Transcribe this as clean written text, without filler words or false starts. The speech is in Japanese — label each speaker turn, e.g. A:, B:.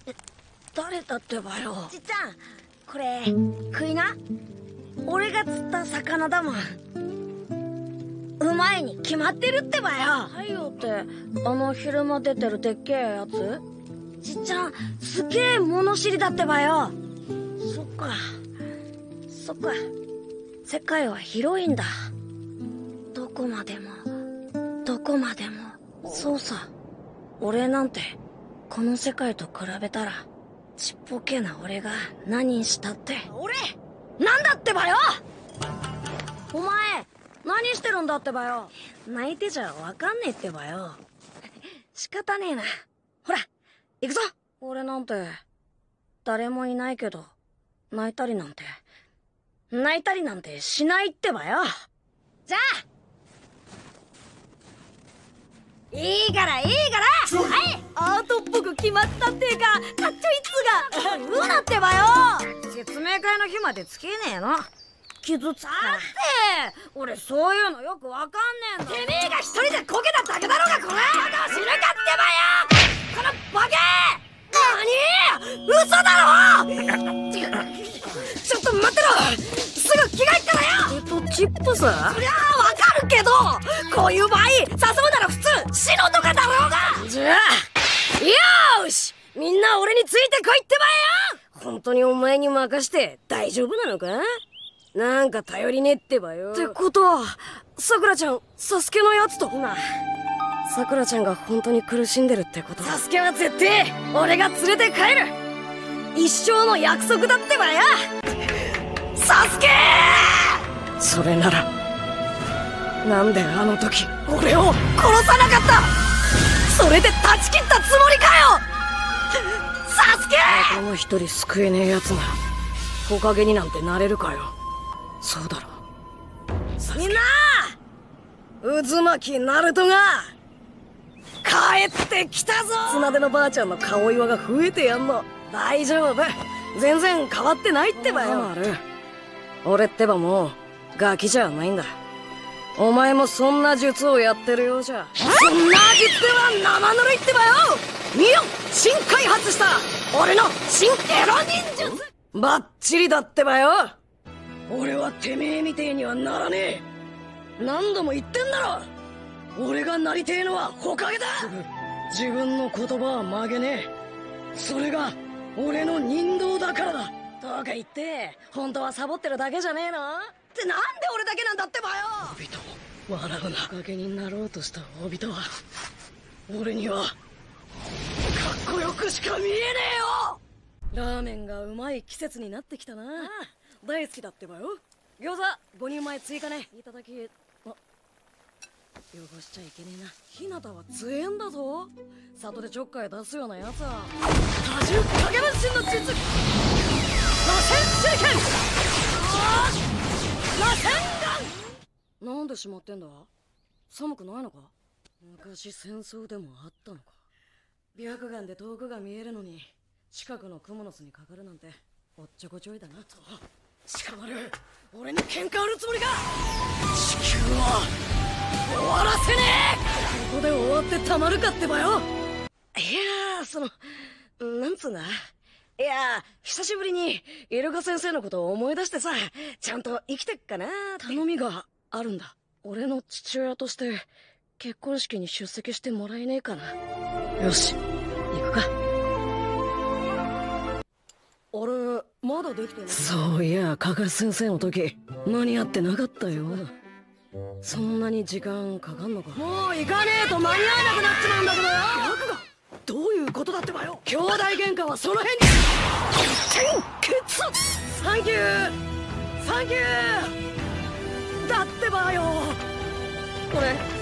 A: 誰だってばよ。ちっちゃん、これ食いな。俺が釣った魚だもん。うまいに決まってるってばよ。太陽って昼間出てるでっけえやつ？ちっちゃん、すげえ物知りだってばよ。そっかそっか、世界は広いんだ。どこまでもどこまでも。そうさ、俺なんてこの世界と比べたらちっぽけな俺が何したって。俺なんだってばよ。お前何してるんだってばよ。泣いてちゃわかんねえってばよ。仕方ねえな。ほら行くぞ。俺なんて誰もいないけど泣いたりなんてしないってばよ。じゃあいいからはい、アートっぽく決まったっていうか、かっちょいいっつが言うなってばよ。説明会の日までつけねえの。傷つくから。だって俺そういうのよくわかんねえんだ。てめえが一人でこけただけだろうが。これ死ぬかってばよ、このバケ。何嘘だろ。ちょっと待ってろ、すぐ着替えっからよ。チップス？そりゃあわかるけど、こういう場合誘うなら普通白とかだろうが。じゃあよーし、みんな俺についてこいってばよ。本当にお前に任して大丈夫なのか？なんか頼りねえってばよ。ってことはさくらちゃん、サスケのやつと。今さくらちゃんが本当に苦しんでるってこと？サスケは絶対俺が連れて帰る。一生の約束だってばよ。サスケー！それならなんであの時俺を殺さなかった？それで断ち切ったつもりかよ。サスケー！あとの一人救えねえやつなら木陰になんてなれるかよ。そうだろ。みんな渦巻きナルトが帰ってきたぞ。綱手のばあちゃんの顔岩が増えてやんの。大丈夫、全然変わってないってばよ。俺ってばもうガキじゃないんだ。お前もそんな術をやってるようじゃ。そんな術では生ぬるいってばよ。見よ、新開発した俺の新エロ忍術。バッチリだってばよ。俺はてめえみてえにはならねえ。何度も言ってんだろ。俺がなりてえのはほかげだ。自分の言葉は曲げねえ。それが俺の人道だからだ。とか言って本当はサボってるだけじゃねえのって。なんで俺だけなんだってばよ。おびと笑うな。ほかげになろうとしたおびとは俺にはかっこよくしか見えねえよ。ラーメンがうまい季節になってきたな。大好きだってばよ。餃子5人前追加ね。いただき。あ、汚しちゃいけねえな。ひなたは強えんだぞ。里でちょっかい出すようなやつは多重影分身の術、螺旋手裏剣。螺旋丸。なんでしまってんだ？寒くないのか？昔戦争でもあったのか？白眼で遠くが見えるのに近くのクモの巣にかかるなんておっちょこちょいだな。と鹿丸、俺に喧嘩売るつもりか？地球は終わらせねえ。ここで終わってたまるかってばよ。いやなんつうんだ。いや久しぶりにイルカ先生のことを思い出してさ、ちゃんと生きてっかな。頼みがあるんだ。俺の父親として結婚式に出席してもらえねえかな。よし、行くか。俺まだできてない。そういや、加賀先生の時間に合ってなかったよ。そんなに時間かかんのか？もう行かねえと間に合わなくなっちまうんだけどよ。どういうことだってばよ。兄弟喧嘩はその辺に転結。サンキューサンキューだってばよ。俺